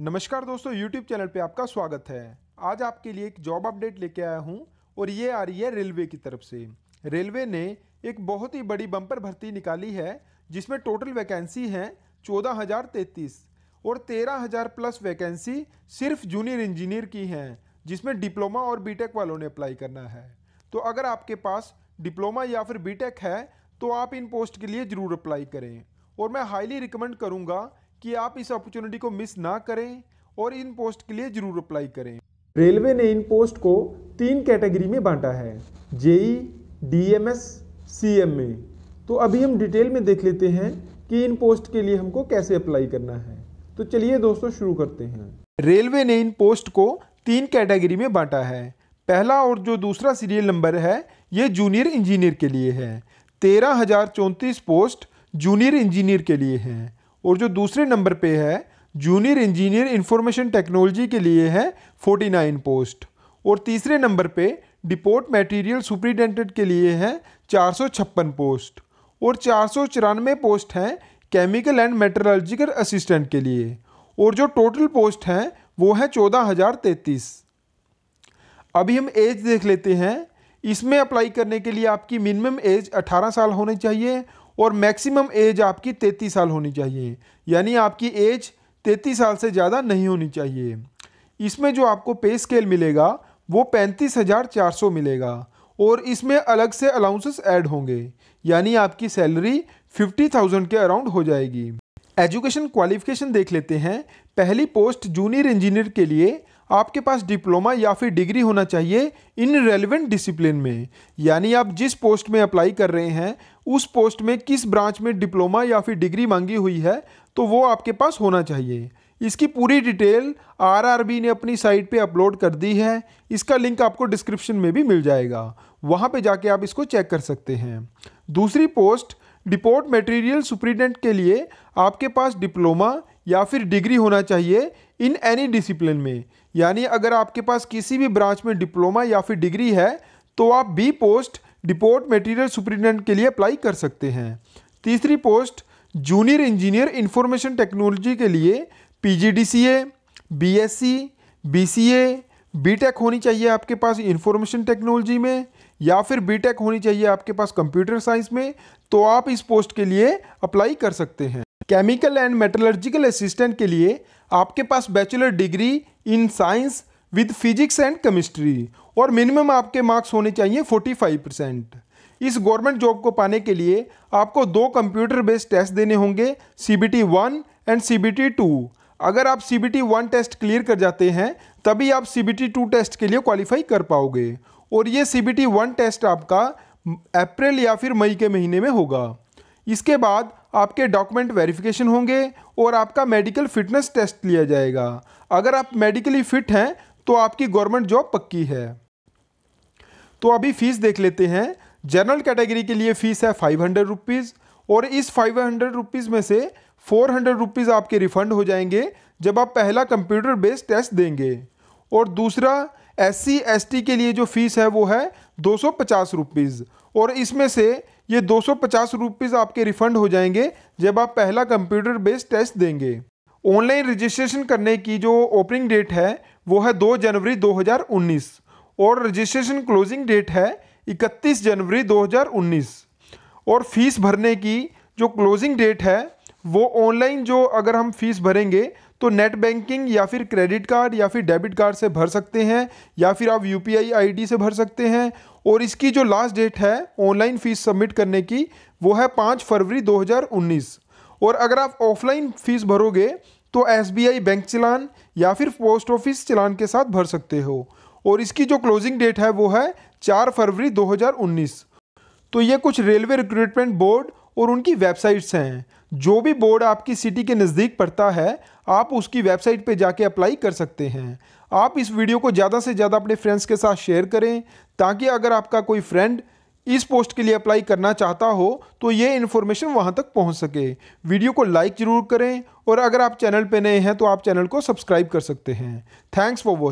नमस्कार दोस्तों, YouTube channel पे आपका स्वागत है। आज आपके लिए एक जॉब अपडेट लेके आया हूँ और ये आ रही है रेलवे की तरफ से। रेलवे ने एक बहुत ही बड़ी बम्पर भर्ती निकाली है जिसमें टोटल वैकेंसी हैं 14,033 और 13,000 प्लस वैकेंसी सिर्फ जूनियर इंजीनियर की हैं, जिसमें डिप्लोमा और बीटेक वालों ने अप्लाई करना है। तो अगर आपके पास डिप्लोमा या फिर बीटेक है तो आप इन पोस्ट के लिए ज़रूर अप्लाई करें और मैं हाईली रिकमेंड करूँगा कि आप इस अपॉर्चुनिटी को मिस ना करें और इन पोस्ट के लिए जरूर अप्लाई करें। रेलवे ने इन पोस्ट को 3 कैटेगरी में बांटा है, जेई, डीएमएस, सीएमए। तो अभी हम डिटेल में देख लेते हैं कि इन पोस्ट के लिए हमको कैसे अप्लाई करना है। तो चलिए दोस्तों शुरू करते हैं। रेलवे ने इन पोस्ट को 3 कैटेगरी में बांटा है। पहला और जो दूसरा सीरियल नंबर है ये जूनियर इंजीनियर के लिए है। 13,034 पोस्ट जूनियर इंजीनियर के लिए हैं और जो दूसरे नंबर पे है जूनियर इंजीनियर इंफॉर्मेशन टेक्नोलॉजी के लिए है 49 पोस्ट और तीसरे नंबर पे डिपोट मटेरियल सुपरिटेंडेंट के लिए है 456 पोस्ट और 494 पोस्ट हैं केमिकल एंड मेट्रोलॉजिकल असिस्टेंट के लिए और जो टोटल पोस्ट हैं वो है 14,033। अभी हम एज देख लेते हैं। इसमें अप्लाई करने के लिए आपकी मिनिमम एज 18 साल होनी चाहिए और मैक्सिमम एज आपकी 33 साल होनी चाहिए, यानी आपकी एज 33 साल से ज़्यादा नहीं होनी चाहिए। इसमें जो आपको पे स्केल मिलेगा वो 35,400 मिलेगा और इसमें अलग से अलाउंसेस ऐड होंगे, यानी आपकी सैलरी 50,000 के अराउंड हो जाएगी। एजुकेशन क्वालिफिकेशन देख लेते हैं। पहली पोस्ट जूनियर इंजीनियर के लिए आपके पास डिप्लोमा या फिर डिग्री होना चाहिए इन रेलेवेंट डिसिप्लिन में, यानी आप जिस पोस्ट में अप्लाई कर रहे हैं उस पोस्ट में किस ब्रांच में डिप्लोमा या फिर डिग्री मांगी हुई है तो वो आपके पास होना चाहिए। इसकी पूरी डिटेल आरआरबी ने अपनी साइट पे अपलोड कर दी है। इसका लिंक आपको डिस्क्रिप्शन में भी मिल जाएगा, वहाँ पे जाके आप इसको चेक कर सकते हैं। दूसरी पोस्ट डिपोट मटेरियल सुपरिटेंडेंट के लिए आपके पास डिप्लोमा या फिर डिग्री होना चाहिए इन एनी डिसिप्लिन में, यानी अगर आपके पास किसी भी ब्रांच में डिप्लोमा या फिर डिग्री है तो आप बी पोस्ट डिपोट मटेरियल सुपरिटेंडेंट के लिए अप्लाई कर सकते हैं। तीसरी post junior engineer information technology के लिए पीजीडीसीए, बीएससी, बीसीए, बीटेक होनी चाहिए आपके पास इंफॉर्मेशन टेक्नोलॉजी में या फिर बीटेक होनी चाहिए आपके पास कंप्यूटर साइंस में, तो आप इस पोस्ट के लिए अप्लाई कर सकते हैं। केमिकल एंड मेट्रोलॉजिकल असिस्टेंट के लिए आपके पास bachelor degree in science with physics and chemistry और मिनिमम आपके मार्क्स होने चाहिए 45%। इस गवर्नमेंट जॉब को पाने के लिए आपको 2 कंप्यूटर बेस्ड टेस्ट देने होंगे, CBT 1 एंड CBT 2। अगर आप CBT 1 टेस्ट क्लियर कर जाते हैं तभी आप CBT 2 टेस्ट के लिए क्वालिफाई कर पाओगे और ये CBT 1 टेस्ट आपका अप्रैल या फिर मई के महीने में होगा। इसके बाद आपके डॉक्यूमेंट वेरिफिकेशन होंगे और आपका मेडिकल फिटनेस टेस्ट लिया जाएगा। अगर आप मेडिकली फिट हैं तो आपकी गवर्नमेंट जॉब पक्की है। तो अभी फीस देख लेते हैं। जनरल कैटेगरी के लिए फ़ीस है 500 रुपीज़ और इस 500 रुपीज़ में से 400 रुपीज़ आपके रिफ़ंड हो जाएंगे जब आप पहला कंप्यूटर बेस्ड टेस्ट देंगे और दूसरा SC ST के लिए जो फ़ीस है वो है 250 रुपीज़ और इसमें से ये 250 रुपीज़ आपके रिफ़ंड हो जाएंगे जब आप पहला कंप्यूटर बेस्ड टेस्ट देंगे। ऑनलाइन रजिस्ट्रेशन करने की जो ओपनिंग डेट है वो है 2 जनवरी 2019 और रजिस्ट्रेशन क्लोजिंग डेट है 31 जनवरी 2019 और फीस भरने की जो क्लोजिंग डेट है वो ऑनलाइन जो अगर हम फीस भरेंगे तो नेट बैंकिंग या फिर क्रेडिट कार्ड या फिर डेबिट कार्ड से भर सकते हैं या फिर आप UPI ID से भर सकते हैं और इसकी जो लास्ट डेट है ऑनलाइन फीस सबमिट करने की वो है 5 फरवरी 2019 और अगर आप ऑफलाइन फीस भरोगे तो SBI बैंक चलान या फिर पोस्ट ऑफिस चलान के साथ भर सकते हो और इसकी जो क्लोजिंग डेट है वो है 4 फरवरी 2019। तो ये कुछ रेलवे रिक्रूटमेंट बोर्ड और उनकी वेबसाइट्स हैं। जो भी बोर्ड आपकी सिटी के नज़दीक पड़ता है आप उसकी वेबसाइट पे जाके अप्लाई कर सकते हैं। आप इस वीडियो को ज़्यादा से ज़्यादा अपने फ्रेंड्स के साथ शेयर करें ताकि अगर आपका कोई फ्रेंड इस पोस्ट के लिए अप्लाई करना चाहता हो तो ये इन्फॉर्मेशन वहाँ तक पहुँच सके। वीडियो को लाइक ज़रूर करें और अगर आप चैनल पे नए हैं तो आप चैनल को सब्सक्राइब कर सकते हैं। Thanks for watching.